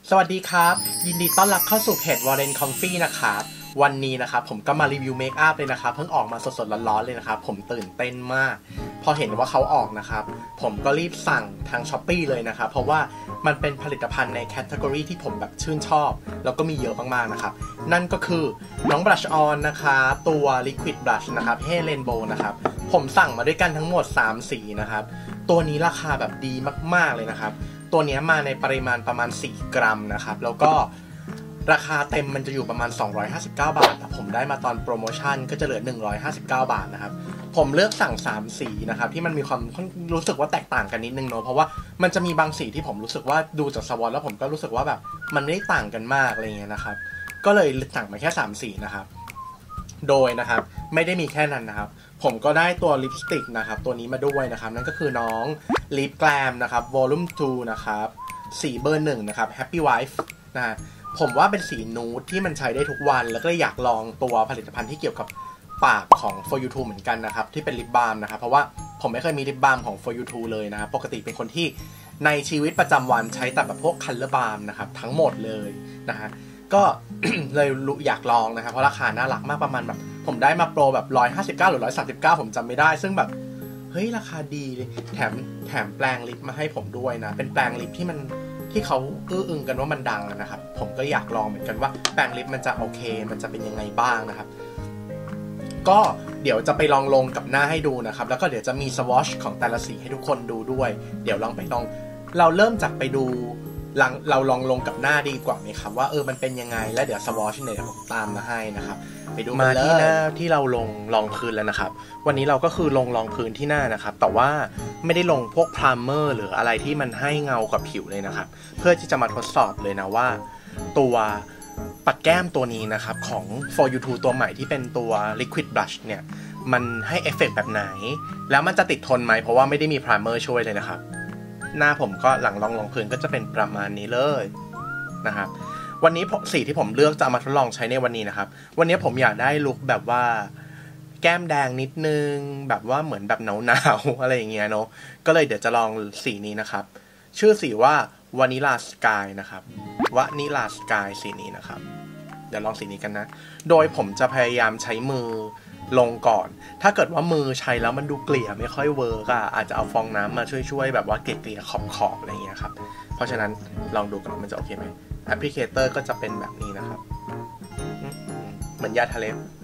สวัสดีครับยินดีต้อนรับเข้าสู่เพจ Warren Coffee นะครับวันนี้นะครับผมก็มารีวิวเมคอัพเลยนะครับเพิ่งออกมาสดๆร้อนๆเลยนะครับผมตื่นเต้นมากพอเห็นว่าเขาออกนะครับผมก็รีบสั่งทาง Shopee เลยนะครับเพราะว่ามันเป็นผลิตภัณฑ์ในแคตตากรีที่ผมแบบชื่นชอบแล้วก็มีเยอะมากๆนะครับนั่นก็คือน้อง Blush On นะครับตัว Liquid Blush นะครับเฮเลนโบนะครับผมสั่งมาด้วยกันทั้งหมด3สีนะครับตัวนี้ราคาแบบดีมากๆเลยนะครับตัวนี้มาในปริมาณประมาณ4 กรัมนะครับแล้วก็ราคาเต็มมันจะอยู่ประมาณ259 บาทแต่ผมได้มาตอนโปรโมชั่นก็จะเหลือ159 บาทนะครับผมเลือกสั่ง3สีนะครับที่มันมีความรู้สึกว่าแตกต่างกันนิดนึงเนาะเพราะว่ามันจะมีบางสีที่ผมรู้สึกว่าดูจากสวอตแล้วผมก็รู้สึกว่าแบบมันไม่ได้ต่างกันมากอะไรเงี้ยนะครับก็เลยสั่งมาแค่3สีนะครับโดยนะครับไม่ได้มีแค่นั้นนะครับผมก็ได้ตัวลิปสติกนะครับตัวนี้มาด้วยนะครับนั่นก็คือน้องลิปแกลมนะครับ Volume 2 นะครับสีเบอร์1นะครับ Happy Wife นะฮะผมว่าเป็นสีนูดที่มันใช้ได้ทุกวันแล้วก็อยากลองตัวผลิตภัณฑ์ที่เกี่ยวกับปากของ For You To เหมือนกันนะครับที่เป็นลิปบาล์มนะครับเพราะว่าผมไม่เคยมีลิปบาล์มของ For You To เลยนะครับปกติเป็นคนที่ในชีวิตประจำวันใช้แต่แบบพวกคัลเลอร์บาล์มนะครับทั้งหมดเลยนะฮะก็ เลยอยากลองนะครับเพราะราคาน่ารักมากประมาณแบบผมได้มาโปรแบบ159หรือ139ผมจำไม่ได้ซึ่งแบบเฮ้ยราคาดีเลยแถมแปรงลิปมาให้ผมด้วยนะเป็นแปรงลิปที่เขาอึ้งกันว่ามันดังนะครับผมก็อยากลองเหมือนกันว่าแปรงลิปมันจะโอเคมันจะเป็นยังไงบ้างนะครับก็เดี๋ยวจะไปลองลงกับหน้าให้ดูนะครับแล้วก็เดี๋ยวจะมีสวอชของแต่ละสีให้ทุกคนดูด้วยเดี๋ยวลองเราเริ่มจากไปดูเราลองลงกับหน้าดีกว่าไหมครับว่ามันเป็นยังไงแล้วเดี๋ยวสวอชเนี่ยผมตามมาให้นะครับไปดูมาที่หน้าที่เราลงรองพื้นแล้วนะครับวันนี้เราก็คือลงรองพื้นที่หน้านะครับแต่ว่าไม่ได้ลงพวกพรามเมอร์หรืออะไรที่มันให้เงากับผิวเลยนะครับเพื่อที่จะมาทดสอบเลยนะว่าตัวปัดแก้มตัวนี้นะครับของ For You To ตัวใหม่ที่เป็นตัว Liquid Blush เนี่ยมันให้เอฟเฟกต์แบบไหนแล้วมันจะติดทนไหมเพราะว่าไม่ได้มีพรามเมอร์ช่วยเลยนะครับหน้าผมก็หลังรองพื้นก็จะเป็นประมาณนี้เลยนะครับวันนี้สีที่ผมเลือกจะเอามาทดลองใช้ในวันนี้นะครับวันนี้ผมอยากได้ลุคแบบว่าแก้มแดงนิดนึงแบบว่าเหมือนแบบหนาวๆอะไรอย่างเงี้ยเนาะก็เลยเดี๋ยวจะลองสีนี้นะครับชื่อสีว่าวานิลาสกายนะครับวานิลาสกายสีนี้นะครับเดี๋ยวลองสีนี้กันนะโดยผมจะพยายามใช้มือลงก่อนถ้าเกิดว่ามือใช้แล้วมันดูเกลี่ยไม่ค่อยเวิร์กอาจจะเอาฟองน้ำมาช่วยแบบว่าเกลี่ยขอบอะไรอย่างเงี้ยครับเพราะฉะนั้นลองดูกันว่ามันจะโอเคไหมแอปพลิเคเตอร์ก็จะเป็นแบบนี้นะครับเหมือนยาทะเล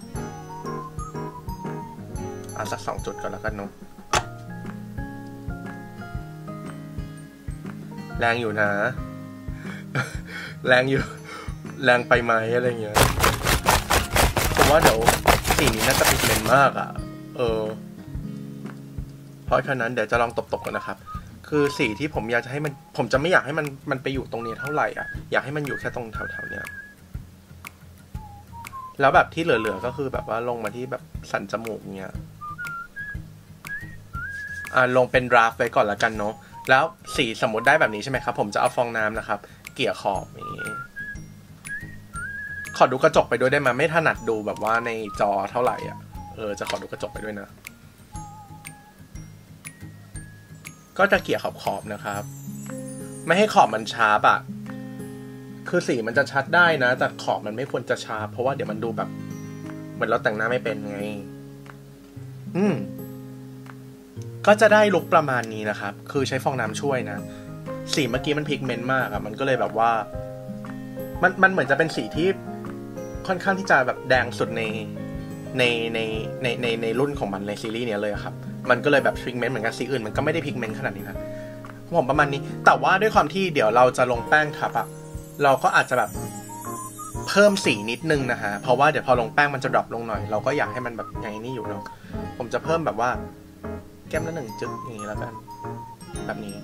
เอาสัก2 จุดก่อนแล้วกันเนาะแรงอยู่นะ แรงอยู่แรงไปไหมอะไรเงี้ยผมว่าเดี๋ยวสีนี้น่าจะพิเศษมากเพราะฉะนั้นเดี๋ยวจะลองตบๆกันนะครับคือสีที่ผมอยากจะให้ผมจะไม่อยากให้มันไปอยู่ตรงนี้เท่าไหร่อยากให้มันอยู่แค่ตรงแถวๆเนี้ยแล้วแบบที่เหลือๆก็คือแบบว่าลงมาที่แบบสันจมูกเนี้ยลงเป็นดราฟไว้ก่อนละกันเนาะแล้วสีสมมติได้แบบนี้ใช่ไหมครับผมจะเอาฟองน้ำนะครับเกลี่ยขอบนี้ขอดูกระจกไปด้วยได้ไหมไม่ถนัดดูแบบว่าในจอเท่าไหร่จะขอดูกระจกไปด้วยนะก็จะเกลี่ยขอบนะครับไม่ให้ขอบมันชาร์ปคือสีมันจะชัดได้นะแต่ขอบมันไม่ควรจะชาร์ปเพราะว่าเดี๋ยวมันดูแบบเหมือนเราแต่งหน้าไม่เป็นไงก็จะได้ลุคประมาณนี้นะครับคือใช้ฟองน้ำช่วยนะสีเมื่อกี้มันพิกเมนต์มากมันก็เลยแบบว่ามันเหมือนจะเป็นสีที่ค่อนข้างที่จะแบบแดงสุดในรุ่นของมันในซีรีส์เนี้ยเลยครับมันก็เลยแบบพิกเมนต์เหมือนกันสีอื่นมันก็ไม่ได้พิกเมนต์ขนาดนี้นะผมประมาณนี้แต่ว่าด้วยความที่เดี๋ยวเราจะลงแป้งทับเราก็อาจจะแบบเพิ่มสีนิดนึงนะฮะเพราะว่าเดี๋ยวพอลงแป้งมันจะดรอปลงหน่อยเราก็อยากให้มันแบบอย่างนี้อยู่เนาะผมจะเพิ่มแบบว่าแก้มละ1 จึ๊กอย่างนี้แล้วกันแบบนี้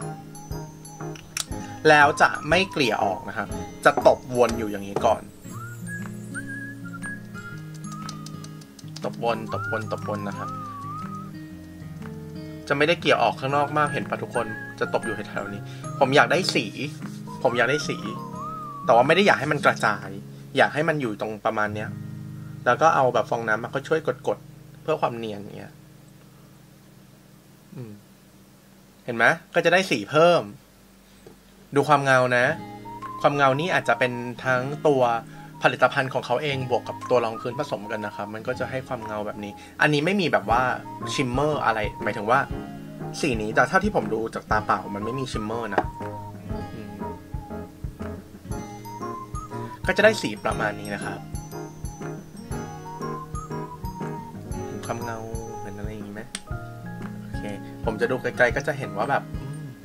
แล้วจะไม่เกลี่ยออกนะครับจะตบวนอยู่อย่างนี้ก่อนตบวนนะครับจะไม่ได้เกลี่ยออกข้างนอกมากเห็นปะทุกคนจะตบอยู่แถวๆนี้ผมอยากได้สีแต่ว่าไม่ได้อยากให้มันกระจายอยากให้มันอยู่ตรงประมาณเนี้ยแล้วก็เอาแบบฟองน้ำมาก็ช่วยกดเพื่อความเนียนอย่างเงี้ยเห็นไหมก็จะได้สีเพิ่มดูความเงานะความเงานี่อาจจะเป็นทั้งตัวผลิตภัณฑ์ของเขาเองบวกกับตัวรองพื้นผสมกันนะครับมันก็จะให้ความเงาแบบนี้อันนี้ไม่มีแบบว่าชิมเมอร์อะไรหมายถึงว่าสีนี้แต่เท่าที่ผมดูจากตาเปล่ามันไม่มีชิมเมอร์นะก็จะได้สีประมาณนี้นะครับความเงาเห็นอะไรอย่างนี้ไหมโอเคผมจะดูไกลๆก็จะเห็นว่าแบบ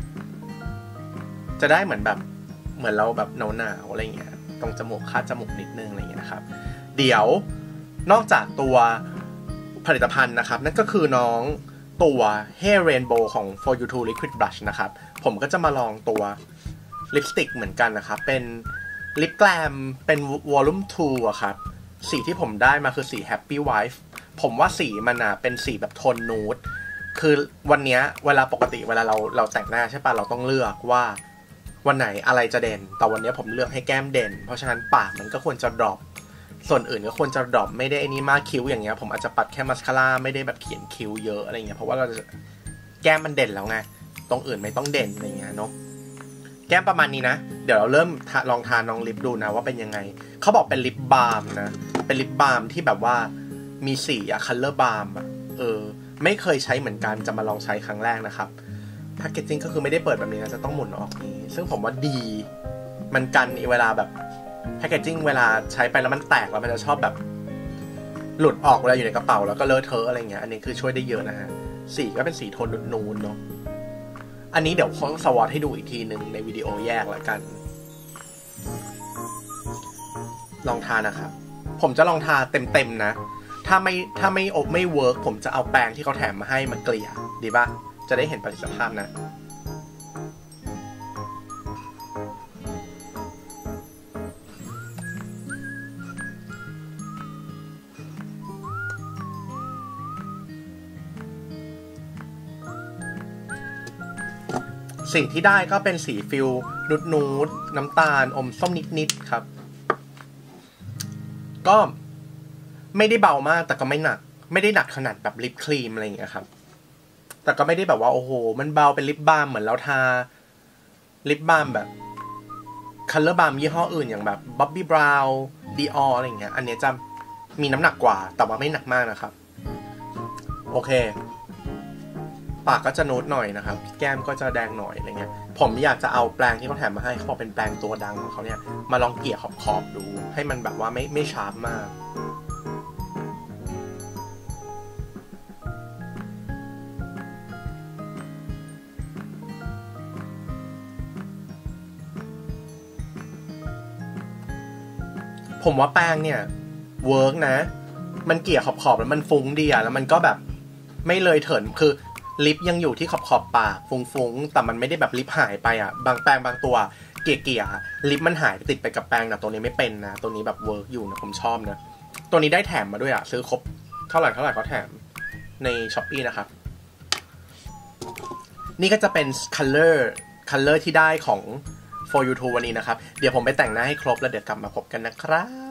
จะได้เหมือนเราแบบหนาวๆอะไรเงี้ยตรงจมูกคาดจมูกนิดนึงอะไรเงี้ยนะครับเดี๋ยวนอกจากตัวผลิตภัณฑ์นะครับนั่นก็คือน้องตัว Hair Rainbow ของ For You To Liquid Blush นะครับผมก็จะมาลองตัวลิปสติกเหมือนกันนะครับเป็นลิปแกลมเป็น Volume 2อะครับสีที่ผมได้มาคือสี Happy Wife ผมว่าสีมันเป็นสีแบบโทนนูดคือวันนี้เวลาปกติเวลาเราแต่งหน้าใช่ป่ะเราต้องเลือกว่าวันไหนอะไรจะเด่นแต่วันนี้ผมเลือกให้แก้มเด่นเพราะฉะนั้นปากมันก็ควรจะดรอปส่วนอื่นก็ควรจะดรอปไม่ได้ไอ้นี่มากคิ้วอย่างเงี้ยผมอาจจะปัดแค่มัสคาร่าไม่ได้แบบเขียนคิ้วเยอะอะไรเงี้ยเพราะว่าเราจะแก้มมันเด่นแล้วไงตรงอื่นไม่ต้องเด่นอะไรเงี้ยเนาะแก้มประมาณนี้นะเดี๋ยวเราเริ่มลองทาน้องลิปดูนะว่าเป็นยังไงเขาบอกเป็นลิปบาล์มนะเป็นลิปบาล์มที่แบบว่ามีสีคัลเลอร์บาล์มไม่เคยใช้เหมือนกันจะมาลองใช้ครั้งแรกนะครับแพคเกจจิ้งก็คือไม่ได้เปิดแบบนี้นะจะต้องหมุนออกนี้ซึ่งผมว่าดีมันกันเวลาแบบแพคเกจจิ้งเวลาใช้ไปแล้วมันแตกแล้วมันจะชอบแบบหลุดออกเวลาอยู่ในกระเป๋าแล้วก็เลอะเทอะอะไรเงี้ยอันนี้คือช่วยได้เยอะนะฮะสีก็เป็นสีโทนนูนๆเนาะอันนี้เดี๋ยวผมสวอตให้ดูอีกทีนึงในวิดีโอแยกแล้วกันลองทานะครับผมจะลองทาเต็มๆนะถ้าไม่เวิร์กผมจะเอาแปรงที่เขาแถมมาให้มาเกลี่ยดีป่ะจะได้เห็นประสิทธิภาพนะสิ่งที่ได้ก็เป็นสีฟิลนูดน้ำตาลอมส้มนิดๆครับก็ไม่ได้เบามากแต่ก็ไม่หนักไม่ได้หนักขนาดแบบลิปครีมอะไรอย่างเงี้ยครับแต่ก็ไม่ได้แบบว่าโอ้โหมันเบาเป็นลิปบาล์มเหมือนเราทาลิปบาล์มแบบคัลเลอร์บาล์มยี่ห้ออื่นอย่างแบบบ๊อบบี้บราวน์ดีอออะไรอย่างเงี้ยอันนี้จะมีน้ำหนักกว่าแต่ว่าไม่หนักมากนะครับโอเคปากก็จะนูดหน่อยนะครับแก้มก็จะแดงหน่อยอะไรเงี้ยผมอยากจะเอาแปรงที่เขาแถมมาให้เขาบอกเป็นแปรงตัวดังของเขาเนี่ยมาลองเกลี่ยขอบๆดูให้มันแบบว่าไม่ชาร์ปมากผมว่าแป้งเนี่ยเวิร์กนะมันเกลี่ยขอบๆแล้วมันฟุ้งดีอะแล้วมันก็แบบไม่เลยเถินคือลิปยังอยู่ที่ขอบปากฟุ้งๆแต่มันไม่ได้แบบลิปหายไปอะบางแป้งบางตัวเกลี่ยลิปมันหายไปติดไปกับแป้งแต่ตัวนี้ไม่เป็นนะตัวนี้แบบเวิร์กอยู่นะผมชอบนะตัวนี้ได้แถมมาด้วยอะซื้อครบเท่าไหร่ก็แถมใน Shopee นะครับนี่ก็จะเป็นคัลเลอร์ที่ได้ของFor You To วันนี้นะครับเดี๋ยวผมไปแต่งหน้าให้ครบแล้วเดี๋ยวกลับมาพบกันนะครับ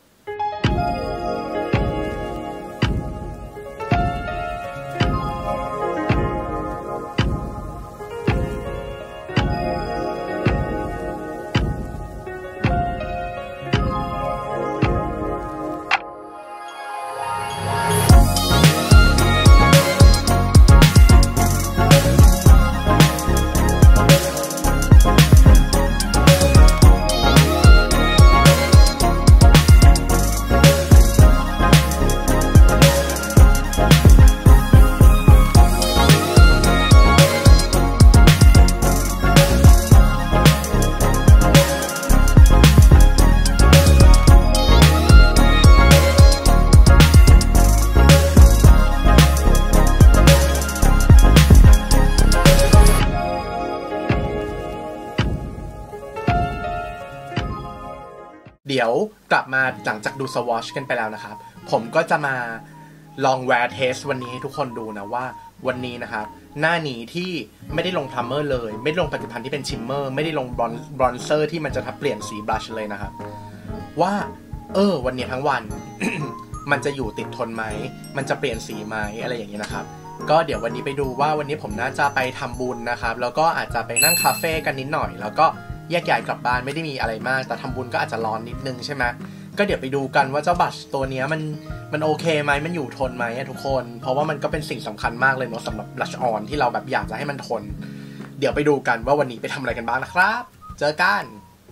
เดี๋ยวกลับมาหลังจากดูสวอชกันไปแล้วนะครับผมก็จะมาลองแวร์เทสวันนี้ให้ทุกคนดูนะว่าวันนี้นะครับหน้านี้ที่ไม่ได้ลงพรัมเมอร์เลยไม่ได้ลงผลิตภัณฑ์ที่เป็นชิมเมอร์ไม่ได้ลงบรอนเซอร์ที่มันจะทับเปลี่ยนสีบลัชเลยนะครับว่าวันนี้ทั้งวัน มันจะอยู่ติดทนไหมมันจะเปลี่ยนสีไหมอะไรอย่างนี้นะครับก็เดี๋ยววันนี้ไปดูว่าวันนี้ผมน่าจะไปทำบุญนะครับแล้วก็อาจจะไปนั่งคาเฟ่กันนิดหน่อยแล้วก็แยกย้ายกลับบ้านไม่ได้มีอะไรมากแต่ทำบุญก็อาจจะร้อนนิดนึงใช่ไหมก็เดี๋ยวไปดูกันว่าเจ้าบัชตัวนี้มันโอเคไหมมันอยู่ทนไหมทุกคนเพราะว่ามันก็เป็นสิ่งสำคัญมากเลยเนาะสำหรับ blush on ที่เราแบบอยากจะให้มันทนเดี๋ยวไปดูกันว่าวันนี้ไปทำอะไรกันบ้างนะครับเจอกัน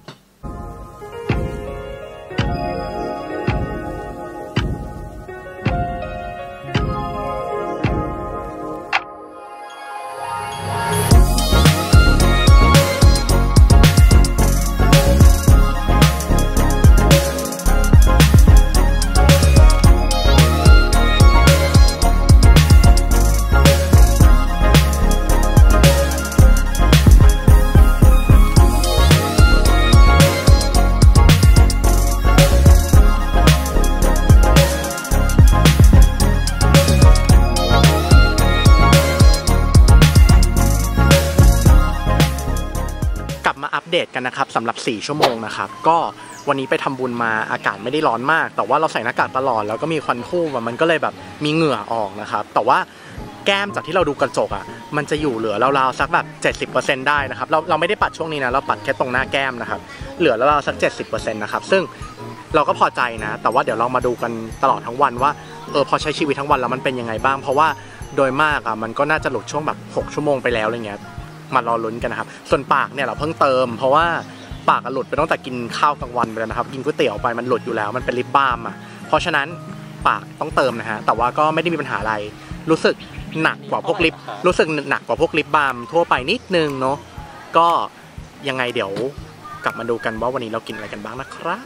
มาอัปเดตกันนะครับสำหรับ4ชั่วโมงนะครับก็วันนี้ไปทำบุญมาอากาศไม่ได้ร้อนมากแต่ว่าเราใส่หน้ากากตลอดแล้วก็มีควันทู่มันก็เลยแบบมีเหงื่อออกนะครับแต่ว่าแก้มจากที่เราดูกระจกอ่ะมันจะอยู่เหลือราวๆสักแบบ 70% ได้นะครับเราไม่ได้ปัดช่วงนี้นะเราปัดแค่ตรงหน้าแก้มนะครับเหลือราวๆสัก 70% นะครับซึ่งเราก็พอใจนะแต่ว่าเดี๋ยวเรามาดูกันตลอดทั้งวันว่าพอใช้ชีวิตทั้งวันแล้วมันเป็นยังไงบ้างเพราะว่าโดยมากอ่ะมันก็น่าจะหลุดช่วงแบบ6ชั่วโมงไปแล้วอะไรเงี้ยมารอลุ้นกันนะครับส่วนปากเนี่ยเราเพิ่งเติมเพราะว่าปากหลุดไปตั้งแต่กินข้าวกลางวันไปแล้วนะครับกินก๋วยเตี๋ยวไปมันหลุดอยู่แล้วมันเป็นลิปบาล์มอ่ะเพราะฉะนั้นปากต้องเติมนะฮะแต่ว่าก็ไม่ได้มีปัญหาอะไรรู้สึกหนักกว่าพวกลิปบาล์มทั่วไปนิดนึงเนาะก็ยังไงเดี๋ยวกลับมาดูกันว่าวันนี้เรากินอะไรกันบ้างนะครับ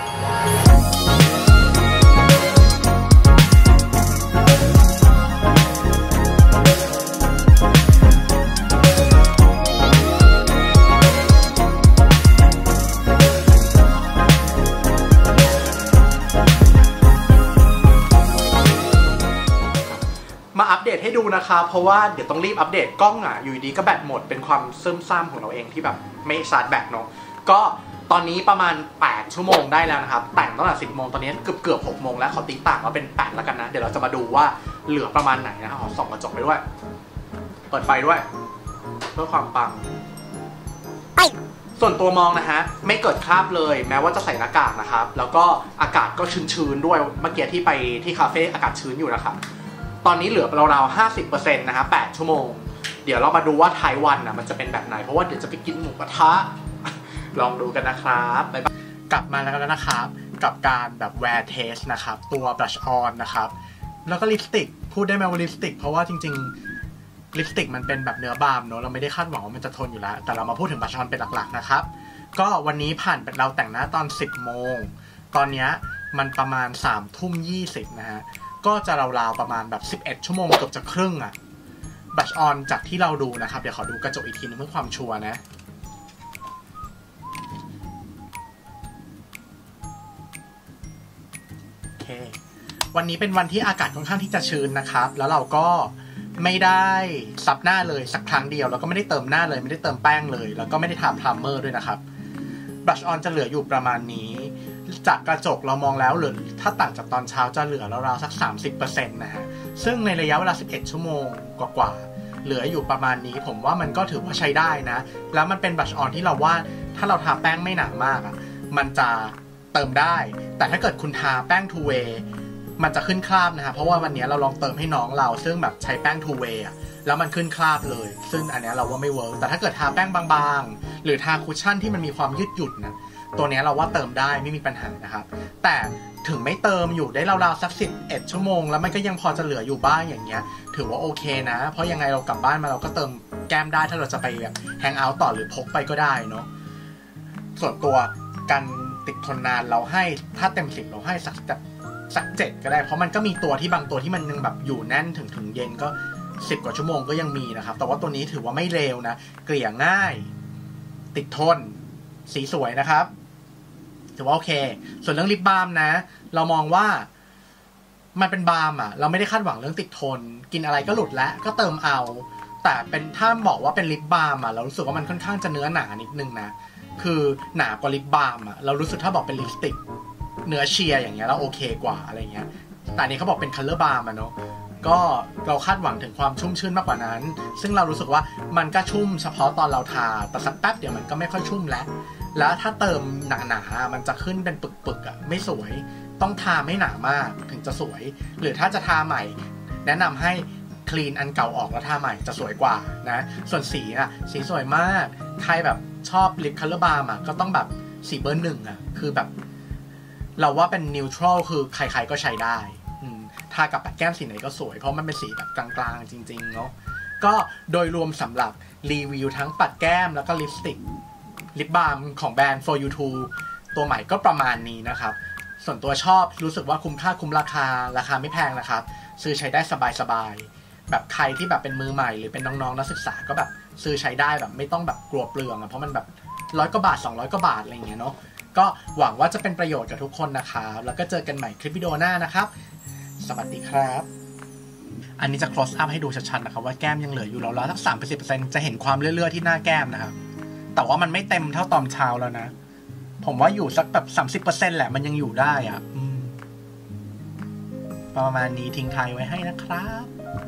มาอัปเดตให้ดูนะคะเพราะว่าเดี๋ยวต้องรีบอัปเดตกล้องอ่ะอยู่ดีก็แบตหมดเป็นความซึมซ่ามของเราเองที่แบบไม่ชาร์จแบตเนาะก็ตอนนี้ประมาณ8ชั่วโมงได้แล้วนะครับแต่งตั้งแต่10 โมงตอนนี้เกือบ6 โมงแล้วขอตีต่างว่าเป็น8แล้วกันนะเดี๋ยวเราจะมาดูว่าเหลือประมาณไหนนะครับขอส่องกระจกไปด้วยเปิดไฟด้วยเพื่อความปังส่วนตัวมองนะฮะไม่เกิดคราบเลยแม้ว่าจะใส่หน้ากากนะครับแล้วก็อากาศก็ชื้นๆด้วยเมื่อกี้ที่ไปที่คาเฟ่อากาศชื้นอยู่นะครับตอนนี้เหลือราวๆ 50% นะฮะ8ชั่วโมงเดี๋ยวเรามาดูว่าไทยวันนะมันจะเป็นแบบไหนเพราะว่าเดี๋ยวจะไปกินหมูกระทะลองดูกันนะครับกลับมาแล้วนะครับกับการแบบ wear test นะครับตัว blush on นะครับแล้วก็ลิปสติกพูดได้ไหมว่าลิปสติกเพราะว่าจริงๆลิปสติกมันเป็นแบบเนื้อบาล์มเนอะเราไม่ได้คาดหวังว่ามันจะทนอยู่แล้วแต่เรามาพูดถึง blush on เป็นหลักๆนะครับก็วันนี้ผ่านเราแต่งหน้าตอน10 โมงตอนนี้มันประมาณ3:20นะฮะก็จะราวๆประมาณแบบ11ชั่วโมงเกือบจะครึ่งอะบัชออนจากที่เราดูนะครับเดี๋ยวขอดูกระจกอีกทีนึงเพื่อความชัวร์นะโอเควันนี้เป็นวันที่อากาศค่อนข้างที่จะชื้นนะครับแล้วเราก็ไม่ได้ซับหน้าเลยสักครั้งเดียวแล้วก็ไม่ได้เติมหน้าเลยไม่ได้เติมแป้งเลยแล้วก็ไม่ได้ทาพรามเมอร์ด้วยนะครับบัชออนจะเหลืออยู่ประมาณนี้จากกระจกเรามองแล้วเหลือถ้าต่างจากตอนเช้าจะเหลือราวๆสัก 30% นะฮะซึ่งในระยะเวลา11ชั่วโมงกว่าๆเหลืออยู่ประมาณนี้ผมว่ามันก็ถือว่าใช้ได้นะแล้วมันเป็นบัชออนที่เราว่าถ้าเราทาแป้งไม่หนามากอ่ะมันจะเติมได้แต่ถ้าเกิดคุณทาแป้ง two way มันจะขึ้นคราบนะฮะเพราะว่าวันนี้เราลองเติมให้น้องเราซึ่งแบบใช้แป้ง two way อ่ะแล้วมันขึ้นคราบเลยซึ่งอันนี้เราว่าไม่เวิร์กแต่ถ้าเกิดทาแป้งบางๆหรือทาคุชชั่นที่มันมีความยืดหยุ่นนะตัวนี้เราว่าเติมได้ไม่มีปัญหานะครับแต่ถึงไม่เติมอยู่ได้ราวๆสัก11ชั่วโมงแล้วมันก็ยังพอจะเหลืออยู่บ้างอย่างเงี้ยถือว่าโอเคนะเพราะยังไงเรากลับบ้านมาเราก็เติมแก้มได้ถ้าเราจะไปแฮงเอาท์ต่อหรือพกไปก็ได้เนาะส่วนตัวการติดทนนานเราให้ถ้าเต็ม10เราให้สัก7ก็ได้เพราะมันก็มีตัวที่บางตัวที่มันยังแบบอยู่แน่นถึงเย็นก็10 กว่าชั่วโมงก็ยังมีนะครับแต่ว่าตัวนี้ถือว่าไม่เลวนะเกลี่ยง่ายติดทนสีสวยนะครับถือว่าโอเคส่วนเรื่องลิปบาล์มนะเรามองว่ามันเป็นบาล์มอ่ะเราไม่ได้คาดหวังเรื่องติดทนกินอะไรก็หลุดแล้วก็เติมเอาแต่เป็นถ้าบอกว่าเป็นลิปบาล์มอ่ะเรารู้สึกว่ามันค่อนข้างจะเนื้อหนานิดนึงนะคือหนากว่าลิปบาล์มอ่ะเรารู้สึกถ้าบอกเป็นลิปสติกเนื้อเชียร์อย่างเงี้ยเราโอเคกว่าอะไรเงี้ยแต่อันนี้เขาบอกเป็นคัลเลอร์บาล์มอ่ะเนาะก็เราคาดหวังถึงความชุ่มชื้นมากกว่านั้นซึ่งเรารู้สึกว่ามันก็ชุ่มเฉพาะตอนเราทาแต่สักแป๊บเดี๋ยวมันก็ไม่ค่อยชุ่มแล้วถ้าเติมหนาๆมันจะขึ้นเป็นปึกๆไม่สวยต้องทาไม่หนามากถึงจะสวยหรือถ้าจะทาใหม่แนะนำให้คลีนอันเก่าออกแล้วทาใหม่จะสวยกว่านะส่วนสีสวยมากใครแบบชอบลิปคัลเลอร์บาร์ก็ต้องแบบสีเบอร์ 1คือแบบเราว่าเป็นนิวทรัลคือใครๆก็ใช้ได้ทากับปัดแก้มสีไหนก็สวยเพราะมันเป็นสีแบบกลางๆจริงๆเนาะก็โดยรวมสำหรับรีวิวทั้งปัดแก้มแล้วก็ลิปสติกลิปบาล์มของแบรนด์ For You To ตัวใหม่ก็ประมาณนี้นะครับส่วนตัวชอบรู้สึกว่าคุ้มค่าคุ้มราคาไม่แพงนะครับซื้อใช้ได้สบายๆแบบใครที่แบบเป็นมือใหม่หรือเป็นน้องๆนักศึกษาก็แบบซื้อใช้ได้แบบไม่ต้องแบบกลัวเปลืองเพราะมันแบบ100 กว่าบาท200 กว่าบาทอะไรอย่างเงี้ยเนาะก็หวังว่าจะเป็นประโยชน์กับทุกคนนะครับแล้วก็เจอกันใหม่คลิปวิดีโอหน้านะครับสวัสดีครับอันนี้จะ close up ให้ดูชัดๆนะครับว่าแก้มยังเหลืออยู่แล้วสัก 30% จะเห็นความเลื่อยๆที่หน้าแก้มนะครับแต่ว่ามันไม่เต็มเท่าตอนเช้าแล้วนะผมว่าอยู่สักแบบ 30% แหละมันยังอยู่ได้ประมาณนี้ทิ้งท้ายไว้ให้นะครับ